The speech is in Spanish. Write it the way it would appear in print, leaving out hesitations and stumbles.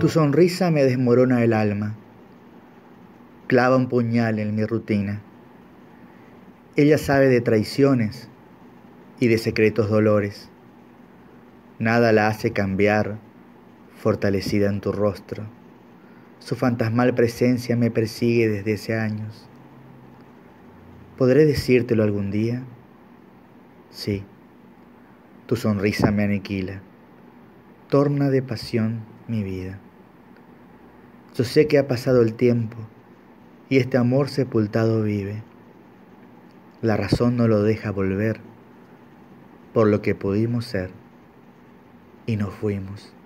Tu sonrisa me desmorona el alma, clava un puñal en mi rutina. Ella sabe de traiciones y de secretos dolores. Nada la hace cambiar, fortalecida en tu rostro. Su fantasmal presencia me persigue desde hace años. ¿Podré decírtelo algún día? Sí, tu sonrisa me aniquila, torna de pasión mi vida. Yo sé que ha pasado el tiempo y este amor sepultado vive. La razón no lo deja volver por lo que pudimos ser y nos fuimos.